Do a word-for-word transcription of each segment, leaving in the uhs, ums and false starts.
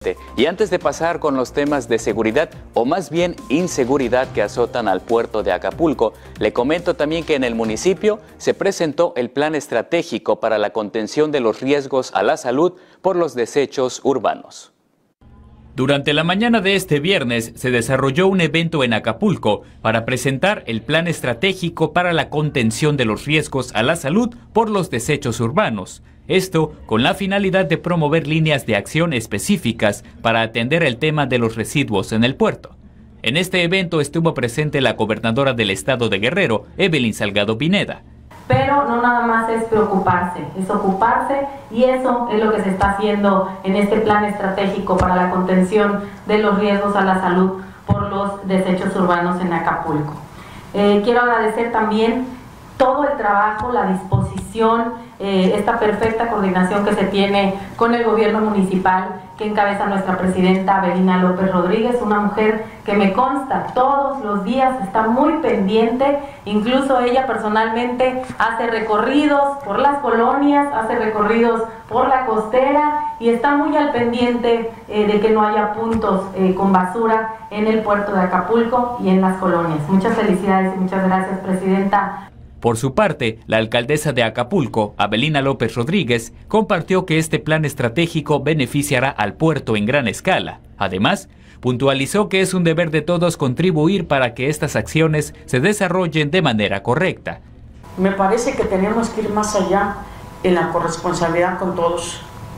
Y antes de pasar con los temas de seguridad, o más bien inseguridad que azotan al puerto de Acapulco, le comento también que en el municipio se presentó el plan estratégico para la contención de los riesgos a la salud por los desechos urbanos. Durante la mañana de este viernes se desarrolló un evento en Acapulco para presentar el plan estratégico para la contención de los riesgos a la salud por los desechos urbanos. Esto con la finalidad de promover líneas de acción específicas para atender el tema de los residuos en el puerto. En este evento estuvo presente la gobernadora del estado de Guerrero, Evelyn Salgado Pineda. Pero no nada más es preocuparse, es ocuparse, y eso es lo que se está haciendo en este plan estratégico para la contención de los riesgos a la salud por los desechos urbanos en Acapulco. Eh, quiero agradecer también todo el trabajo, la disposición, eh, esta perfecta coordinación que se tiene con el gobierno municipal que encabeza nuestra presidenta Avelina López Rodríguez, una mujer que me consta todos los días está muy pendiente, incluso ella personalmente hace recorridos por las colonias, hace recorridos por la costera y está muy al pendiente eh, de que no haya puntos eh, con basura en el puerto de Acapulco y en las colonias. Muchas felicidades y muchas gracias, presidenta. Por su parte, la alcaldesa de Acapulco, Avelina López Rodríguez, compartió que este plan estratégico beneficiará al puerto en gran escala. Además, puntualizó que es un deber de todos contribuir para que estas acciones se desarrollen de manera correcta. Me parece que tenemos que ir más allá en la corresponsabilidad con todos.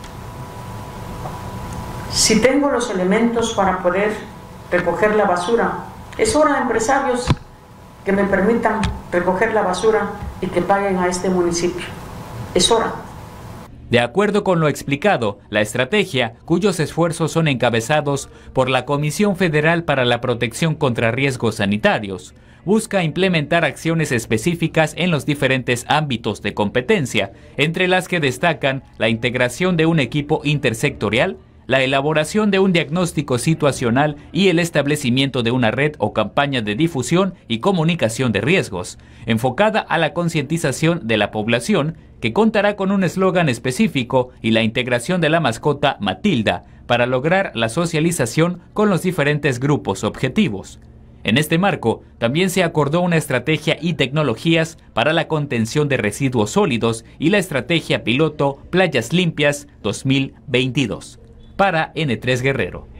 Si tengo los elementos para poder recoger la basura, es hora de empresarios que me permitan recoger la basura y que paguen a este municipio. Es hora. De acuerdo con lo explicado, la estrategia, cuyos esfuerzos son encabezados por la Comisión Federal para la Protección contra Riesgos Sanitarios, busca implementar acciones específicas en los diferentes ámbitos de competencia, entre las que destacan la integración de un equipo intersectorial, la elaboración de un diagnóstico situacional y el establecimiento de una red o campaña de difusión y comunicación de riesgos, enfocada a la concientización de la población, que contará con un eslogan específico y la integración de la mascota Matilda para lograr la socialización con los diferentes grupos objetivos. En este marco, también se acordó una estrategia y tecnologías para la contención de residuos sólidos y la estrategia piloto Playas Limpias dos mil veintidós. Para N tres Guerrero.